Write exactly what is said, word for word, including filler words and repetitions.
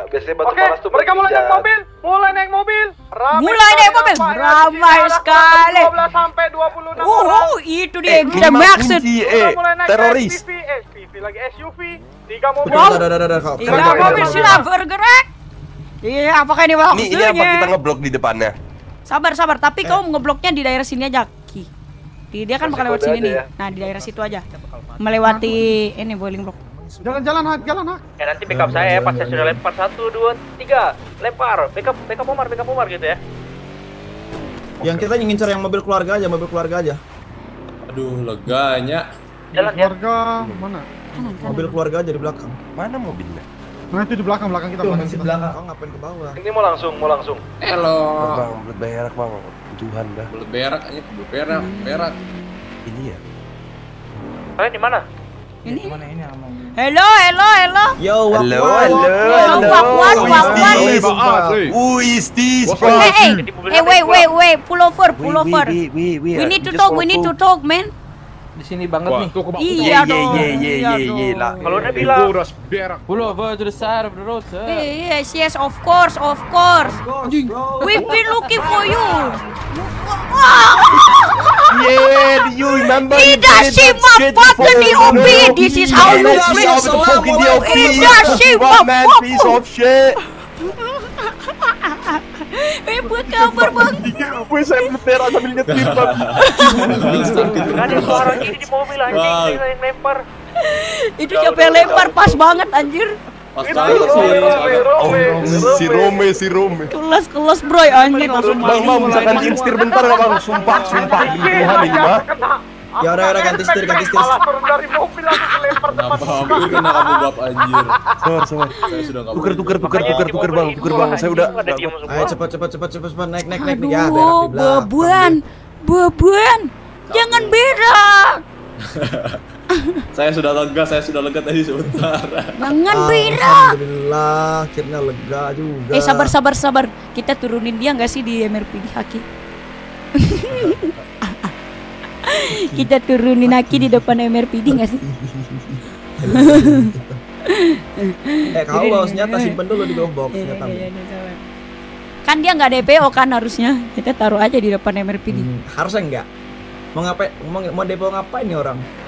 biasanya batu Oke, panas tuh mereka mulai naik mobil, mulai naik mobil. Ramai Mulai naik mobil, ramai sekali. dua belas sampai dua puluh enam Oh, orang. itu dia yang kita lima maksud. kunci, Udah eh, mulai naik teroris. S P V, S P V lagi S U V, tiga mobil. Wow. Udah, udah, udah, udah. Tiga mobil sudah bergerak. Iya, apakah ini Ini maksudnya? ini apa kita ngeblok di depannya? Sabar, sabar. Tapi kamu ngebloknya di daerah sini aja, Ki. Di- Dia kan bakal lewat Kode sini nih. aja ya. Nah, di daerah situ aja. Melewati ini boiling block. Jalan-jalan, Hak, jalan, Hak. Ya nanti backup saya ya, pas saya sudah lempar satu, dua, tiga, lempar, backup, backup Omar, backup Omar gitu ya. Yang kita ngincer yang mobil keluarga aja, mobil keluarga aja. Aduh, leganya. Jalan ya. Keluarga mana? Kanan, kanan. Mobil keluarga aja di belakang. Mana mobilnya? Nah, itu di belakang, belakang kita, Tuh, belakang masih kita. belakang. Kau ngapain ke bawah? Ini mau langsung, mau langsung. Halo. Bang, belet berak bang. Tuhan dah. Belet berak aja, belet berak, berak. Ini ya. Kalian di mana? Ini. Hello, hello, hello. Yo, wak, Halo, wak. halo, Wak, halo. wak, wak, wak, wak. Who is this, bro? Hey, hey, Di mobil hey, apa wait, itu? wait, wait. Pull over, pull Wait, over. wait, wait, wait, We I need to just talk, want we need to talk, man. Di sini banget Wah. nih. Iya Yeah, dong. yeah, yeah, iya yeah, yeah, dong. lah. Kalau udah bilang, Pull over to the side of the road, sir. Yes, yes, of course, of course. We've been looking for you. Yeah, you remember? Leadership motherfucking D O P. This is how you Piece of fucking D O P. Leadership What man, piece motherfucker. of shit. Eh, apa kabar bang? Gue saya beterak sambil nyetir bang. nggak ada suara gini di mobil anjing, Bang. saya yang lempar. Itu siapa yang lempar pas banget anjir. Pas Itu banget sih. Rome, pas banget. Rome, si Rome, si Rome. Kelas kelas bro anjir langsung Bang, bang, bisa ganti setir bentar nggak bang? Sumpah, sumpah, demi Tuhan ini mah. Ya udah, udah ganti setir, ganti setir. Malah turun dari mobil langsung lempar depan. Kenapa hampir kena kamu bab anjir? Sabar, sabar. Saya sudah nggak Tuker, boleh. tuker, tuker, tuker, tuker bang, tuker bang. Saya udah. Ada diem semua. Ayo cepat, cepat, cepat, cepat, cepat, naik, naik, naik nih ya. Berak Aduh, di belakang. beban, beban. Jangan berak. Saya sudah lega, saya sudah lega tadi sebentar. Jangan berak. Alhamdulillah, akhirnya lega juga. Eh sabar sabar sabar. Kita turunin dia nggak sih di M R P D Haki? Kita turunin Haki di depan M R P D nggak sih? Eh, kau bawa senjata, simpen dulu di glove box Iya, senjata. iya, iya, sabar. Kan dia nggak D P O kan harusnya. Kita taruh aja di depan M R P D. Hmm, harusnya enggak. Mau ngapain? Mau mau depo ngapain nih orang?